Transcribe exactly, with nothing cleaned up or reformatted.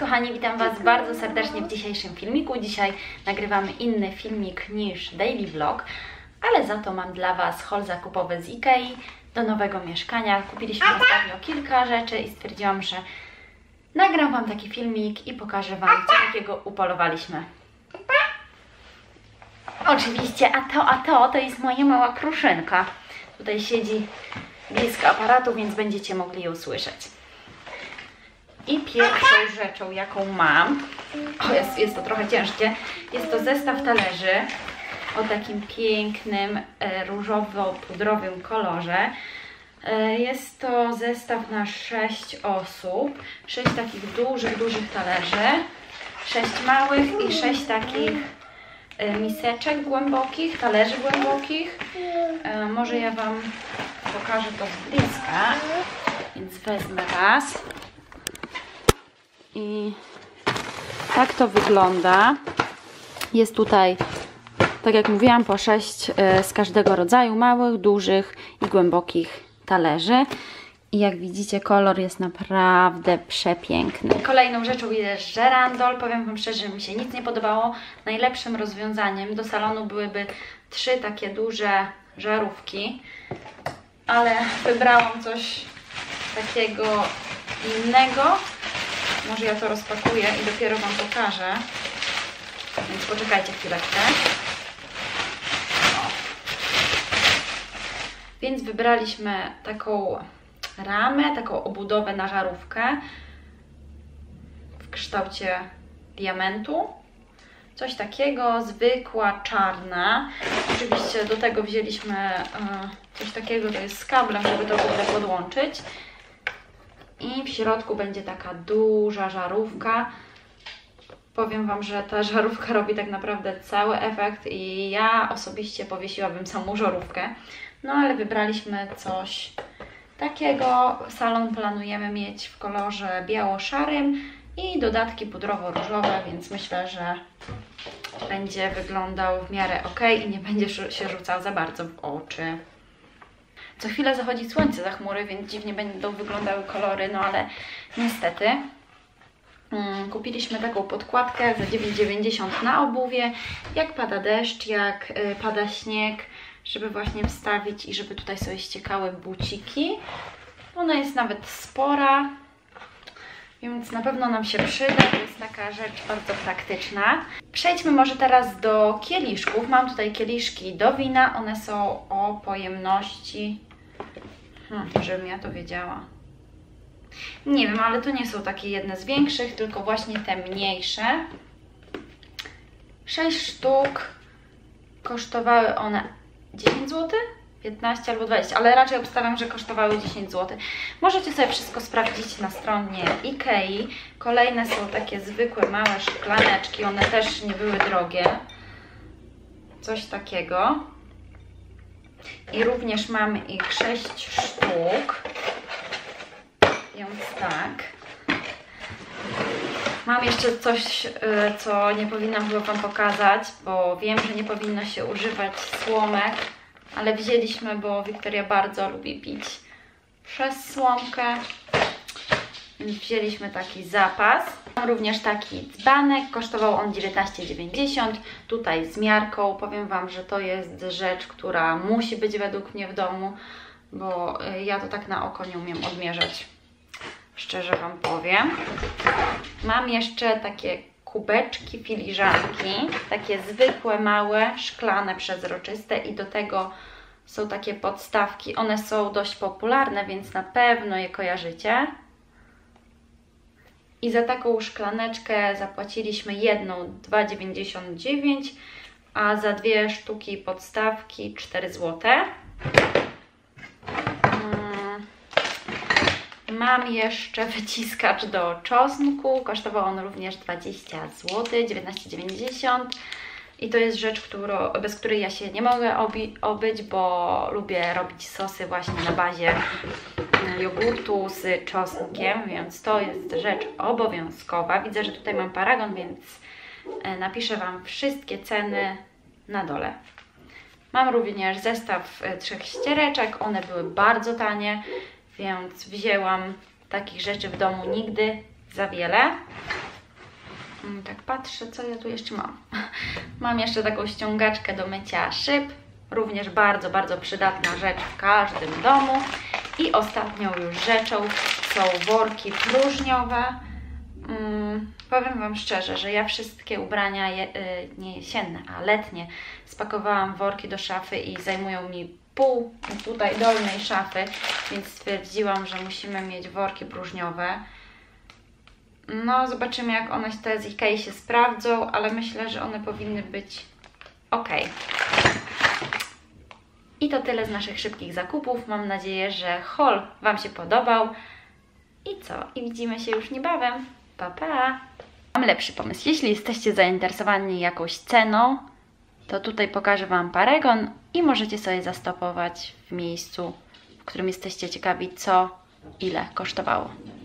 kochani, witam Was bardzo serdecznie w dzisiejszym filmiku. Dzisiaj nagrywamy inny filmik niż daily vlog, ale za to mam dla Was haul zakupowy z Ikei do nowego mieszkania. Kupiliśmy ostatnio kilka rzeczy i stwierdziłam, że nagram Wam taki filmik i pokażę Wam, co takiego upolowaliśmy. Oczywiście, a to, a to, to jest moja mała kruszynka. Tutaj siedzi blisko aparatu, więc będziecie mogli ją słyszeć. I pierwszą rzeczą, jaką mam, o jest, jest to trochę ciężkie, jest to zestaw talerzy o takim pięknym, e, różowo-pudrowym kolorze. E, jest to zestaw na sześć osób, sześć takich dużych, dużych talerzy, sześć małych i sześć takich e, miseczek głębokich, talerzy głębokich. E, może ja Wam pokażę to z bliska, więc wezmę raz. I tak to wygląda. Jest tutaj, tak jak mówiłam, po sześć z każdego rodzaju, małych, dużych i głębokich talerzy. I jak widzicie, kolor jest naprawdę przepiękny. Kolejną rzeczą jest żerandol. Powiem Wam szczerze, że mi się nic nie podobało. Najlepszym rozwiązaniem do salonu byłyby trzy takie duże żarówki, ale wybrałam coś takiego innego. Może ja to rozpakuję i dopiero Wam pokażę. Więc poczekajcie chwileczkę. O. Więc wybraliśmy taką ramę, taką obudowę na żarówkę w kształcie diamentu. Coś takiego, zwykła, czarna. Oczywiście do tego wzięliśmy coś takiego, to jest z kablem, żeby to w ogóle podłączyć. I w środku będzie taka duża żarówka. Powiem Wam, że ta żarówka robi tak naprawdę cały efekt i ja osobiście powiesiłabym samą żarówkę. No ale wybraliśmy coś takiego. Salon planujemy mieć w kolorze biało-szarym i dodatki pudrowo-różowe, więc myślę, że będzie wyglądał w miarę ok i nie będzie się rzucał za bardzo w oczy. Co chwilę zachodzi słońce za chmury, więc dziwnie będą wyglądały kolory, no ale niestety. Hmm, kupiliśmy taką podkładkę za dziewięć dziewięćdziesiąt na obuwie, jak pada deszcz, jak y, pada śnieg, żeby właśnie wstawić i żeby tutaj sobie ściekały buciki. Ona jest nawet spora, więc na pewno nam się przyda, to jest taka rzecz bardzo praktyczna. Przejdźmy może teraz do kieliszków. Mam tutaj kieliszki do wina, one są o pojemności... Hmm, żebym ja to wiedziała. Nie wiem, ale to nie są takie jedne z większych, tylko właśnie te mniejsze. sześć sztuk. Kosztowały one dziesięć złotych? piętnaście albo dwadzieścia, ale raczej obstawiam, że kosztowały dziesięć złotych. Możecie sobie wszystko sprawdzić na stronie Ikei. Kolejne są takie zwykłe, małe szklaneczki. One też nie były drogie. Coś takiego. I również mamy ich sześć sztuk. Więc tak. Mam jeszcze coś, co nie powinnam chyba Wam pokazać, bo wiem, że nie powinno się używać słomek, ale wzięliśmy, bo Wiktoria bardzo lubi pić przez słomkę, więc wzięliśmy taki zapas. Mam również taki dzbanek, kosztował on dziewiętnaście dziewięćdziesiąt, tutaj z miarką. Powiem Wam, że to jest rzecz, która musi być według mnie w domu, bo ja to tak na oko nie umiem odmierzać. Szczerze Wam powiem. Mam jeszcze takie kubeczki, filiżanki, takie zwykłe, małe, szklane, przezroczyste i do tego są takie podstawki. One są dość popularne, więc na pewno je kojarzycie. I za taką szklaneczkę zapłaciliśmy jedną dwa dziewięćdziesiąt dziewięć, a za dwie sztuki podstawki cztery złote. Mam jeszcze wyciskacz do czosnku, kosztował on również dwadzieścia złotych, dziewiętnaście dziewięćdziesiąt i to jest rzecz, którą, bez której ja się nie mogę obi obyć, bo lubię robić sosy właśnie na bazie jogurtu z czosnkiem, więc to jest rzecz obowiązkowa. Widzę, że tutaj mam paragon, więc napiszę Wam wszystkie ceny na dole. Mam również zestaw trzech ściereczek, one były bardzo tanie, więc wzięłam takich rzeczy w domu nigdy za wiele. Tak patrzę, co ja tu jeszcze mam. Mam jeszcze taką ściągaczkę do mycia szyb. Również bardzo, bardzo przydatna rzecz w każdym domu. I ostatnią już rzeczą są worki próżniowe. Hmm, powiem Wam szczerze, że ja wszystkie ubrania, je, y, nie jesienne, a letnie, spakowałam w worki do szafy i zajmują mi pół tutaj dolnej szafy, więc stwierdziłam, że musimy mieć worki próżniowe. No, zobaczymy, jak one te z Ikei się sprawdzą, ale myślę, że one powinny być ok. I to tyle z naszych szybkich zakupów. Mam nadzieję, że haul Wam się podobał. I co? I widzimy się już niebawem. Pa, pa! Mam lepszy pomysł. Jeśli jesteście zainteresowani jakąś ceną, to tutaj pokażę Wam Paragon i możecie sobie zastopować w miejscu, w którym jesteście ciekawi, co ile kosztowało.